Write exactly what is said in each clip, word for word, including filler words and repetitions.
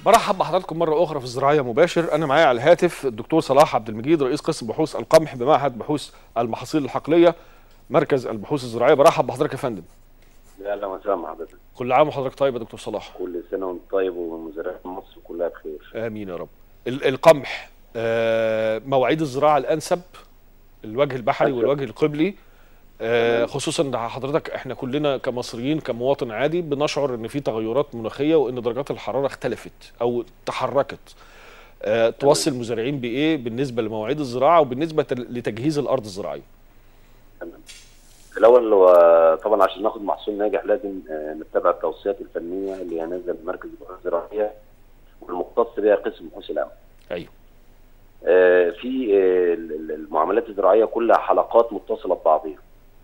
برحب بحضراتكم مرة أخرى في الزراعية مباشر. أنا معايا على الهاتف الدكتور صلاح عبد المجيد، رئيس قسم بحوث القمح بمعهد بحوث المحاصيل الحقلية مركز البحوث الزراعية. برحب بحضرتك يا فندم. اهلا وسهلا حضرتك. كل عام وحضرتك طيب يا دكتور صلاح. كل سنة وانت طيب ومزارعين مصر كلها بخير. آمين يا رب. القمح آه مواعيد الزراعة الأنسب، الوجه البحري والوجه القبلي، آه خصوصا ان حضرتك احنا كلنا كمصريين كمواطن عادي بنشعر ان في تغيرات مناخيه وان درجات الحراره اختلفت او تحركت. آه توصي المزارعين بايه بالنسبه لمواعيد الزراعه وبالنسبه لتجهيز الارض الزراعيه؟ تمام. الاول هو طبعا عشان ناخد محصول ناجح لازم نتبع التوصيات الفنيه اللي هي نازله من مركز البحوث الزراعيه والمختص بها قسم بحوث القمح. ايوه. آه في آه المعاملات الزراعيه كلها حلقات متصله ببعضها.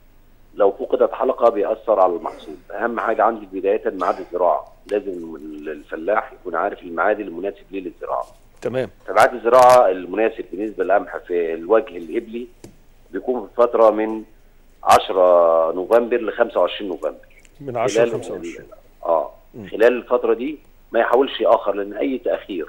لو فقدت حلقه بيأثر على المحصول. اهم حاجه عندي بدايه ميعاد الزراعه، لازم الفلاح يكون عارف الميعاد المناسب ليه للزراعه. تمام. فميعاد الزراعه المناسب بالنسبه للقمح في الوجه الابلي بيكون في فتره من عشرة نوفمبر ل خمسة وعشرين نوفمبر. من عشرة ل خمسة وعشرين. اه م. خلال الفتره دي ما يحاولش ياخر، لان اي تاخير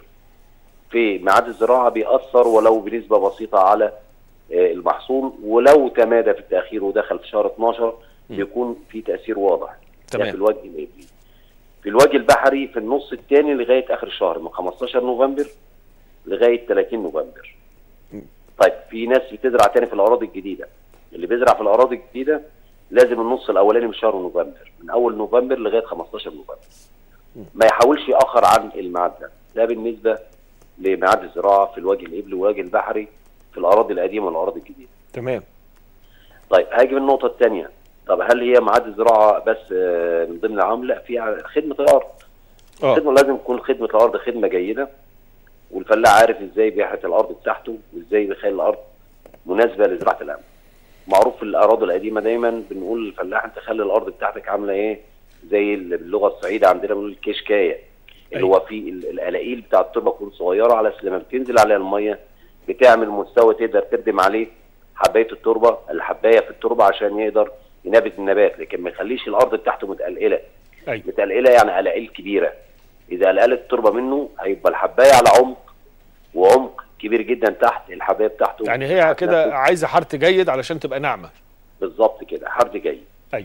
في ميعاد الزراعه بيأثر ولو بنسبه بسيطه على المحصول، ولو تمادى في التاخير ودخل في شهر اتناشر م. بيكون في تاثير واضح. تمام. في الوجه الابلي. في الوجه البحري في النص الثاني لغايه اخر الشهر من خمستاشر نوفمبر لغايه تلاتين نوفمبر. م. طيب في ناس بتزرع تاني في الاراضي الجديده. اللي بيزرع في الاراضي الجديده لازم النص الاولاني من شهر نوفمبر، من اول نوفمبر لغايه خمستاشر نوفمبر. م. ما يحاولش ياخر عن الميعاد ده. ده بالنسبه لميعاد الزراعه في الوجه الابلي والوجه البحري في الاراضي القديمه والاراضي الجديده. تمام. طيب هاجي النقطه الثانيه. طب هل هي ميعاد الزراعه بس من ضمن العام؟ لا، في خدمه الارض. اه الخدمه لازم تكون خدمه الارض خدمه جيده، والفلاح عارف ازاي بيحرث الارض بتاعته وازاي بيخلي الارض مناسبه لزراعه القمح. معروف في الاراضي القديمه دايما بنقول للفلاح انت خلي الارض بتاعتك عامله ايه؟ زي باللغه الصعيده عندنا بنقول الكشكايه، اللي هو فيه القلاقيل بتاع التربه تكون صغيره على اساس لما بتنزل عليها الميه بتعمل مستوى تقدر تردم عليه حبايه التربه، الحبايه في التربه عشان يقدر ينبت النبات، لكن ما يخليش الارض بتاعته متقلقله. أيوة. متقلقله يعني قلاقيل كبيره. اذا قلقلت التربه منه هيبقى الحبايه على عمق، وعمق كبير جدا تحت الحبايه بتاعته. يعني هي كده عايزه حرث جيد علشان تبقى ناعمه. بالظبط كده، حرث جيد. ايوه.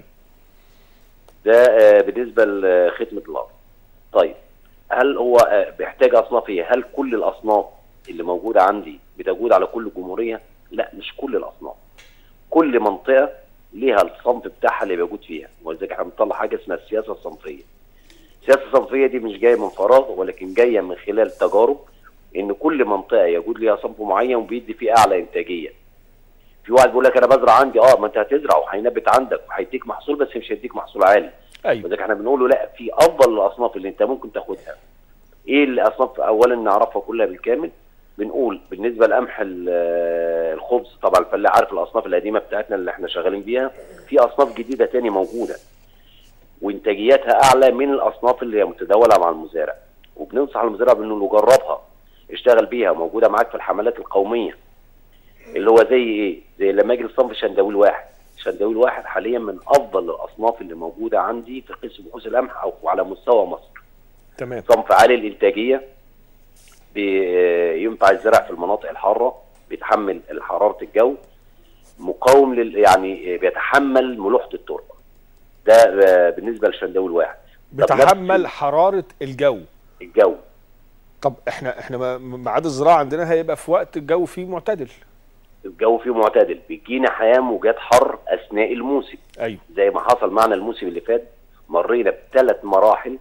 ده آه بالنسبه لخدمه الارض. طيب هل هو آه بيحتاج اصناف ايه؟ هل كل الاصناف اللي موجوده عندي بتجود على كل الجمهوريه؟ لا، مش كل الاصناف. كل منطقه ليها الصنف بتاعها اللي موجود فيها، ولذلك احنا بنطلع حاجه اسمها السياسه الصنفيه. السياسه الصنفيه دي مش جايه من فراغ، ولكن جايه من خلال تجارب ان كل منطقه يجود ليها صنف معين وبيدي فيه اعلى انتاجيه. في واحد بيقول لك انا بزرع عندي، اه ما انت هتزرع وهينبت عندك وهيديك محصول، بس مش هيديك محصول عالي. ايوه. ولذلك احنا بنقول له لا، في افضل الاصناف اللي انت ممكن تاخدها. ايه الاصناف؟ اولا نعرفها كلها بالكامل. بنقول بالنسبه لقمح الخبز، طبعا الفلاح عارف الاصناف القديمه بتاعتنا اللي احنا شغالين بيها. في اصناف جديده تاني موجوده وانتاجياتها اعلى من الاصناف اللي هي متداوله مع المزارع، وبننصح المزارع بانه يجربها، اشتغل بيها، موجوده معاك في الحملات القوميه. اللي هو زي ايه؟ زي لما اجي لصنف شندويل واحد. شندويل واحد حاليا من افضل الاصناف اللي موجوده عندي في قسم بحوث القمح او على مستوى مصر. تمام. صنف عالي الانتاجيه، بينفع الزرع في المناطق الحاره، بيتحمل حراره الجو، مقاوم لل يعني بيتحمل ملوحه التربه. ده بالنسبه للشندويل واحد. بيتحمل حراره الجو. الجو. طب احنا احنا ميعاد الزراعه عندنا هيبقى في وقت الجو فيه معتدل. الجو فيه معتدل، بيجينا حياه موجات حر اثناء الموسم. ايوه. زي ما حصل معنا الموسم اللي فات، مرينا بثلاث مراحل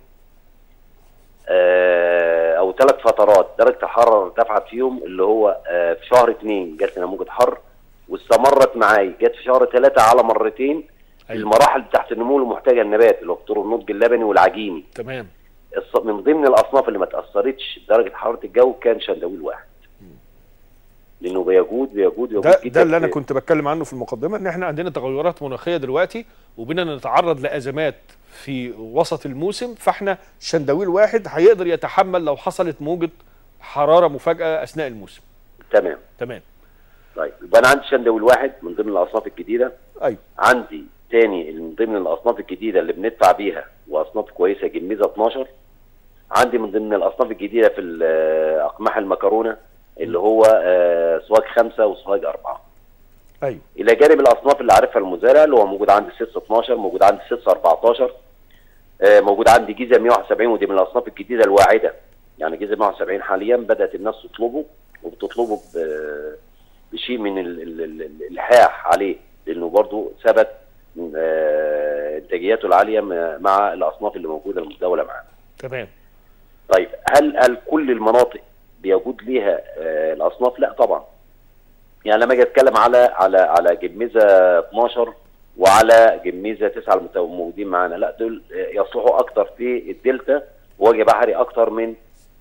آه او ثلاث فترات درجه الحراره ارتفعت فيهم، اللي هو آه في شهر اثنين جات لنا موجه حر واستمرت معايا، جت في شهر ثلاثه على مرتين. أيوة. المراحل بتاعت النمو المحتاجه النبات اللي هو فطور النضج اللبني والعجيني. تمام. من ضمن الاصناف اللي ما تاثرتش بدرجه حراره الجو كان شندويل واحد. لانه بيجود بيجود بيجود ده, ده اللي انا كنت بتكلم عنه في المقدمه، ان احنا عندنا تغيرات مناخيه دلوقتي وبنا نتعرض لازمات في وسط الموسم، فاحنا شندويل واحد هيقدر يتحمل لو حصلت موجه حراره مفاجاه اثناء الموسم. تمام. تمام. طيب يبقى انا عندي شندويل واحد من ضمن الاصناف الجديده. ايوه. عندي تاني من ضمن الاصناف الجديده اللي بندفع بيها واصناف كويسه جميزه اتناشر. عندي من ضمن الاصناف الجديده في اقماح المكرونه اللي هو سواج خمسه وسواج اربعه. ايوه. الى جانب الاصناف اللي عارفها المزارع اللي هو موجود عندي سيس اتناشر، موجود عندي سيس اربعتاشر، موجود عندي جيزه مية وواحد وسبعين، ودي من الاصناف الجديده الواعده. يعني جيزه مية وواحد وسبعين حاليا بدات الناس تطلبه، وبتطلبه بشيء من الالحاح عليه، لانه برضه ثبت انتاجياته العاليه مع الاصناف اللي موجوده المتداوله معانا. تمام. طيب هل هل كل المناطق بيوجد ليها الاصناف؟ لا طبعا. يعني لما اجي اتكلم على على على جميزه اتناشر وعلى جميزه تسعه الموجودين معانا، لا دول يصلحوا اكتر في الدلتا ووجه بحري اكتر من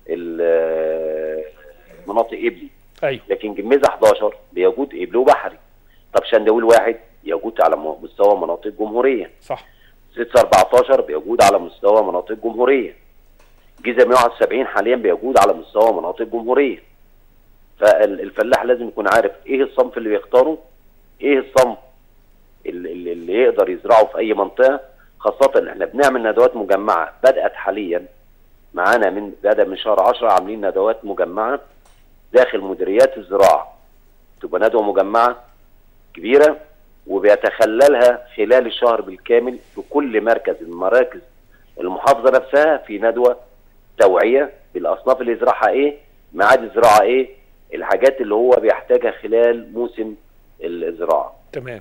مناطق ابلي. ايوه. لكن جميزه حداشر بيوجد ابلي وبحري. طب شندويل واحد يوجد على مستوى مناطق الجمهوريه. صح. سيس اربعتاشر بيوجد على مستوى مناطق الجمهوريه. جيزه مية وواحد وسبعين حاليا بيوجد على مستوى مناطق الجمهوريه. فالفلاح لازم يكون عارف ايه الصنف اللي بيختاره، ايه الصنف اللي, اللي يقدر يزرعه في اي منطقه، خاصه ان احنا بنعمل ندوات مجمعه بدات حاليا معانا من بدا من شهر عشرة، عاملين ندوات مجمعه داخل مديريات الزراعه. تبقى ندوه مجمعه كبيره وبيتخللها خلال الشهر بالكامل في كل مركز من مراكز المحافظه نفسها في ندوه توعيه بالاصناف اللي يزرعها ايه، ميعاد الزراعه ايه، الحاجات اللي هو بيحتاجها خلال موسم الزراعه. تمام.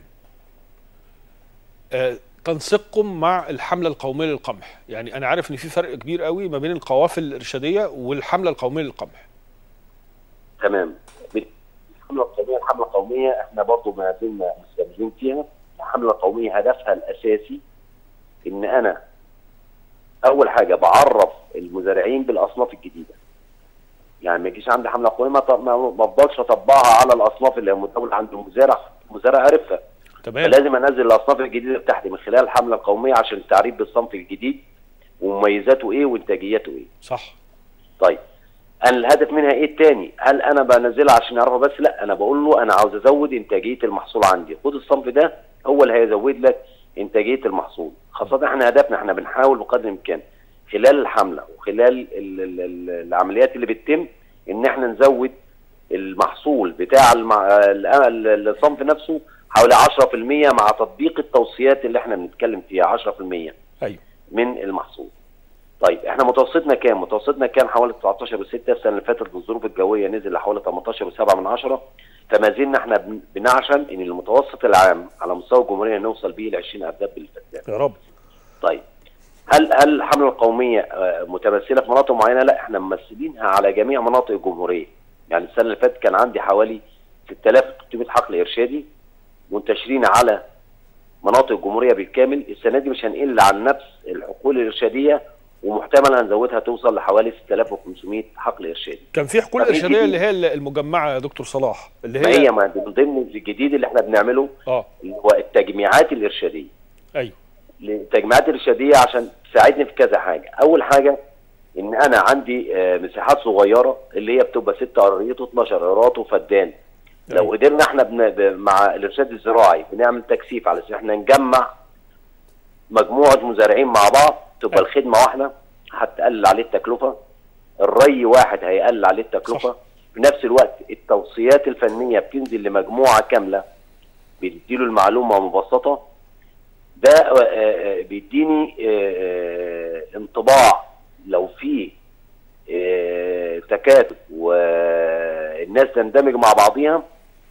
آه، تنسيقكم مع الحمله القوميه للقمح، يعني انا عارف ان في فرق كبير قوي ما بين القوافل الارشاديه والحمله القوميه للقمح. تمام. الحمله القوميه الحمله القوميه احنا برضو ما زلنا مستمرين فيها. الحمله القوميه هدفها الاساسي ان انا اول حاجه بعرف المزارعين بالاصناف الجديده. يعني ما يجيش عندي حمله قوميه ما افضلش اطبقها على الاصناف اللي متداوله عند المزارع، المزارع عارفها. تمام. فلازم انزل الاصناف الجديده بتاعتي من خلال الحمله القوميه عشان التعريف بالصنف الجديد ومميزاته ايه وانتاجياته ايه. صح. طيب انا الهدف منها ايه الثاني؟ هل انا بنزلها عشان اعرفها بس؟ لا، انا بقول له انا عاوز ازود انتاجيه المحصول عندي، خد الصنف ده هو اللي هيزود لك انتاجيه المحصول. خاصه احنا هدفنا احنا بنحاول بقدر الامكان خلال الحمله وخلال ال ال ال العمليات اللي بتتم ان احنا نزود المحصول بتاع الصنف نفسه حوالي عشرة في المية مع تطبيق التوصيات اللي احنا بنتكلم فيها عشرة في المية. ايوه. من المحصول. طيب احنا متوسطنا كام؟ متوسطنا كان حوالي تسعتاشر وستة. السنه اللي فاتت الظروف الجويه نزل لحوالي تمنتاشر وسبعة من عشرة. فما زلنا احنا بنعشم ان المتوسط العام على مستوى الجمهوريه نوصل بيه ل عشرين ارداب بالفدان. يا رب. طيب هل هل الحمله القوميه متمثله في مناطق معينه؟ لا، احنا ممثلينها على جميع مناطق الجمهوريه. يعني السنه اللي فاتت كان عندي حوالي ستة آلاف وتلتمية حقل ارشادي منتشرين على مناطق الجمهوريه بالكامل. السنه دي مش هنقل عن نفس الحقول الارشاديه ومحتمل هنزودها توصل لحوالي ستة آلاف وخمسمية حقل ارشادي. كان في حقول ارشاديه اللي هي المجمعه يا دكتور صلاح اللي هي ما هي ما من ضمن الجديد اللي احنا بنعمله اه اللي هو التجميعات الارشاديه. ايوه. التجميعات الارشاديه عشان تساعدني في كذا حاجه. اول حاجه ان انا عندي مساحات صغيره اللي هي بتبقى ستة قراريط واتناشر قرارات وفدان. لو قدرنا احنا بن... مع الارشاد الزراعي بنعمل تكثيف على اساس احنا نجمع مجموعه مزارعين مع بعض، تبقى أي. الخدمه واحده هتقلل عليه التكلفه، الري واحد هيقلل عليه التكلفه. صح. في نفس الوقت التوصيات الفنيه بتنزل لمجموعه كامله بتديله المعلومه مبسطه. ده بيديني انطباع لو في تكاتف والناس تندمج مع بعضيها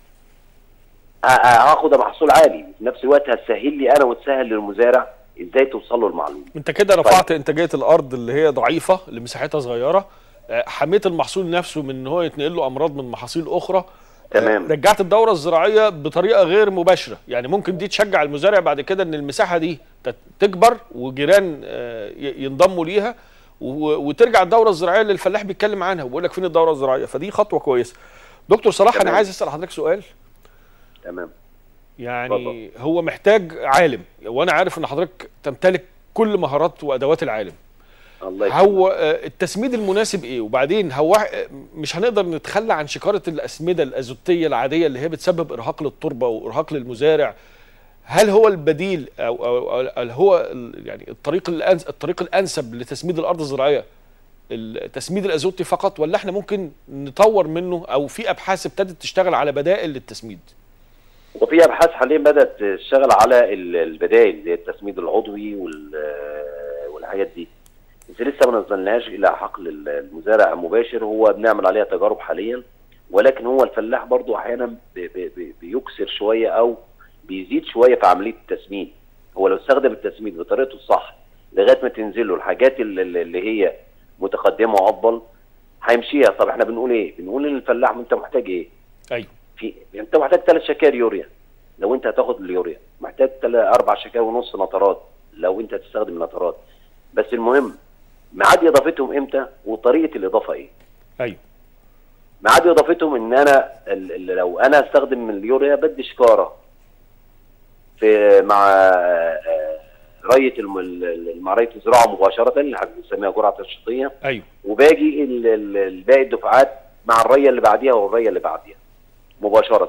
هاخد محصول عالي. في نفس الوقت هتسهل لي انا وتسهل للمزارع ازاي توصل له المعلومه. انت كده رفعت طيب. انتاجيه الارض اللي هي ضعيفه اللي مساحتها صغيره، حميت المحصول نفسه من ان هو يتنقل له امراض من محاصيل اخرى. تمام. رجعت الدوره الزراعيه بطريقه غير مباشره، يعني ممكن دي تشجع المزارع بعد كده ان المساحه دي تكبر وجيران ينضموا ليها وترجع الدوره الزراعيه اللي الفلاح بيتكلم عنها وبيقول لك فين الدوره الزراعيه. فدي خطوه كويسه. دكتور صلاح تمام. انا عايز اسال حضرتك سؤال. تمام. يعني بابا. هو محتاج عالم، وانا عارف ان حضرتك تمتلك كل مهارات وادوات العالم. الله يكرمك. هو التسميد المناسب ايه؟ وبعدين هو مش هنقدر نتخلى عن شكاره الاسمده الازوتيه العاديه اللي هي بتسبب ارهاق للتربه وارهاق للمزارع. هل هو البديل او او, أو هو يعني الطريق الأنس الطريق الانسب لتسميد الارض الزراعيه التسميد الازوتي فقط، ولا احنا ممكن نطور منه، او في ابحاث ابتدت تشتغل على بدائل للتسميد؟ وفي ابحاث حاليا بدات تشتغل على البدائل زي التسميد العضوي والحاجات دي، بس لسه ما نزلناهاش الى حقل المزارع مباشر. هو بنعمل عليها تجارب حاليا، ولكن هو الفلاح برضو احيانا بي بي بيكسر شويه او بيزيد شويه في عمليه التسميد. هو لو استخدم التسميد بطريقته الصح لغايه ما تنزل له الحاجات اللي, اللي هي متقدمه وافضل هيمشيها. طب احنا بنقول ايه؟ بنقول للفلاح انت محتاج ايه؟ ايوه، في انت محتاج ثلاث شكاير يوريا لو انت هتاخد اليوريا، محتاج اربع شكاير ونص نترات لو انت هتستخدم نترات. بس المهم ميعاد اضافتهم امتى وطريقه الاضافه ايه؟ ايوه، ميعاد اضافتهم ان انا لو انا استخدم اليوريا بدي شكاره في مع ريه مع ريه الزراعه مباشره اللي بنسميها جرعه تشطيبيه. ايوه، وباجي باقي الدفعات مع الريه اللي بعديها والريه اللي بعديها مباشره.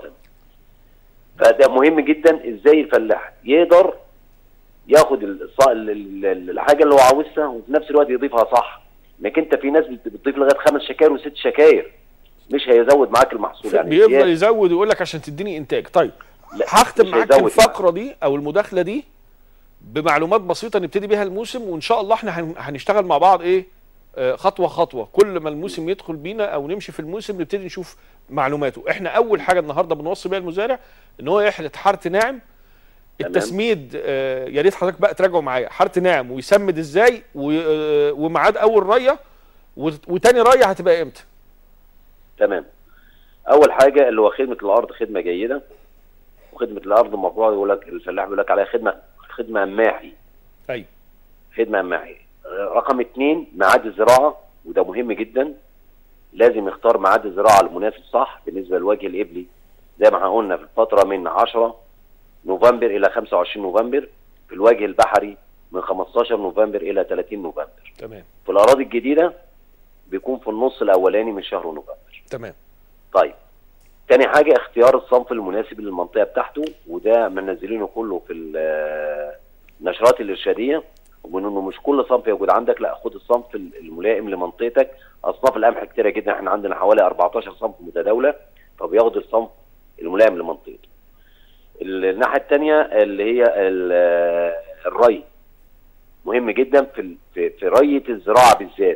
فده مهم جدا، ازاي الفلاح يقدر ياخد الحاجه اللي هو عاوزها وفي نفس الوقت يضيفها صح. انك انت في ناس بتضيف لغايه خمس شكاير وست شكاير مش هيزود معاك المحصول، يعني بيفضل يزود ويقول لك عشان تديني انتاج. طيب هختم معاك الفقره دي او المداخله دي بمعلومات بسيطه نبتدي بيها الموسم، وان شاء الله احنا هنشتغل مع بعض ايه آه خطوه خطوه. كل ما الموسم يدخل بينا او نمشي في الموسم نبتدي نشوف معلوماته. احنا اول حاجه النهارده بنوصي بيها المزارع ان هو يحرث حرث ناعم. التسميد آه يا ريت حضرتك بقى تراجعوا معايا، حرث ناعم ويسمد ازاي آه وميعاد اول ريه وتاني ريه هتبقى امتى؟ تمام. اول حاجه اللي هو خدمه الارض خدمه جيده، وخدمه الارض المفروض يقول لك الفلاح بيقول لك عليها خدمه خدمه اماحي. ايوه، خدمه اماحي. رقم اثنين ميعاد الزراعه، وده مهم جدا. لازم يختار ميعاد الزراعه المناسب صح بالنسبه للوجه الابلي، زي ما احنا قلنا في الفتره من عشرة نوفمبر الى خمسة وعشرين نوفمبر، في الوجه البحري من خمستاشر نوفمبر الى ثلاثين نوفمبر. تمام. في الاراضي الجديده بيكون في النص الاولاني من شهر نوفمبر. تمام. طيب تاني حاجه اختيار الصنف المناسب للمنطقه بتاعته، وده منزلينه كله في النشرات الارشاديه، وانه مش كل صنف يوجد عندك، لا خد الصنف الملائم لمنطقتك. اصناف القمح كتيره جدا، احنا عندنا حوالي اربعتاشر صنف متداوله، فبياخد الصنف الملائم لمنطقته. الناحيه الثانيه اللي هي الري مهم جدا في في ريه الزراعه بالذات.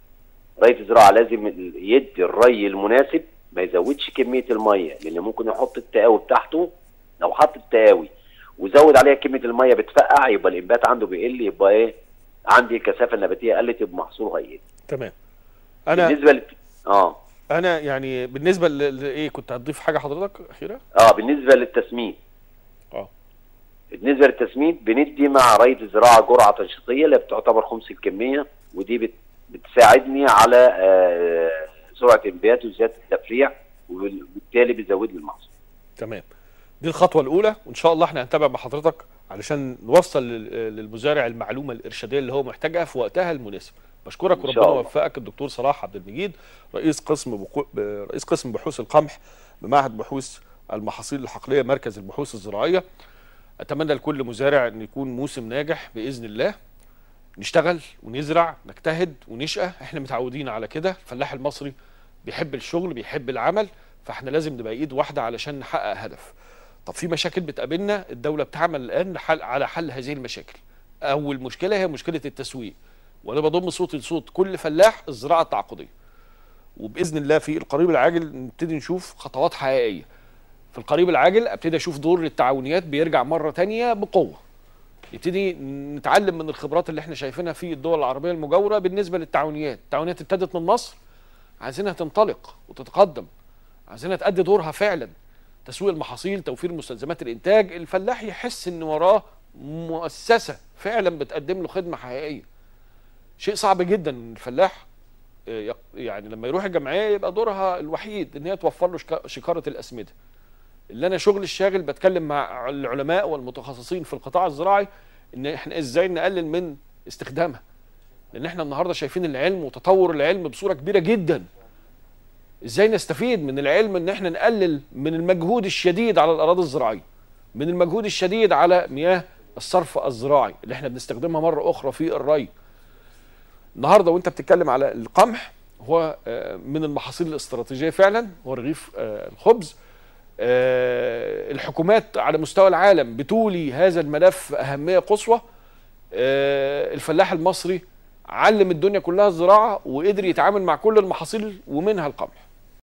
ريه الزراعه لازم يدي الري المناسب، ما يزودش كميه الميه، لان ممكن يحط التقاوي بتاعته. لو حط التقاوي وزود عليها كميه الميه بتفقع، يبقى الانبات عنده بيقل، يبقى ايه عندي الكثافه النباتيه قلت، يبقى محصوله هيقل. تمام. انا بالنسبه ل... اه انا يعني بالنسبه لايه كنت هتضيف حاجه حضرتك اخيره؟ اه بالنسبه للتسميد. اه بالنسبه للتسميد بندي مع ريه الزراعه جرعه تنشيطيه اللي بتعتبر خمس الكميه، ودي بت... بتساعدني على آه سرعه الانبات وزياده التفريع، وبالتالي بيزود لي المحصول. تمام. دي الخطوه الاولى، وان شاء الله احنا هنتابع مع حضرتك علشان نوصل للمزارع المعلومه الارشاديه اللي هو محتاجها في وقتها المناسب. بشكرك وربنا يوفقك الدكتور صلاح عبد المجيد، رئيس قسم بقو... رئيس قسم بحوث القمح بمعهد بحوث المحاصيل الحقليه مركز البحوث الزراعيه. اتمنى لكل مزارع ان يكون موسم ناجح باذن الله. نشتغل ونزرع نجتهد ونشقى، احنا متعودين على كده. الفلاح المصري بيحب الشغل بيحب العمل، فاحنا لازم نبقى ايد واحده علشان نحقق هدف. طب في مشاكل بتقابلنا، الدوله بتعمل الان لحل على حل هذه المشاكل. اول مشكله هي مشكله التسويق، وانا بضم صوتي لصوت كل فلاح الزراعه التعاقديه. وباذن الله في القريب العاجل نبتدي نشوف خطوات حقيقيه. في القريب العاجل ابتدي اشوف دور التعاونيات بيرجع مره ثانيه بقوه. نبتدي نتعلم من الخبرات اللي احنا شايفينها في الدول العربيه المجاوره بالنسبه للتعاونيات. التعاونيات ابتدت من مصر، عايزينها تنطلق وتتقدم، عايزينها تأدي دورها فعلا. تسويق المحاصيل، توفير مستلزمات الانتاج، الفلاح يحس ان وراه مؤسسه فعلا بتقدم له خدمه حقيقيه. شيء صعب جدا ان الفلاح يعني لما يروح الجمعيه يبقى دورها الوحيد ان هي توفر له شكاره الاسمده. اللي انا شغل الشاغل بتكلم مع العلماء والمتخصصين في القطاع الزراعي ان احنا ازاي نقلل من استخدامها، لان احنا النهارده شايفين العلم وتطور العلم بصوره كبيره جدا. ازاي نستفيد من العلم ان احنا نقلل من المجهود الشديد على الاراضي الزراعيه، من المجهود الشديد على مياه الصرف الزراعي اللي احنا بنستخدمها مره اخرى في الري. النهارده وانت بتتكلم على القمح، هو من المحاصيل الاستراتيجيه فعلا، هو رغيف الخبز. الحكومات على مستوى العالم بتولي هذا الملف اهميه قصوى. الفلاح المصري علم الدنيا كلها الزراعه وقدر يتعامل مع كل المحاصيل ومنها القمح.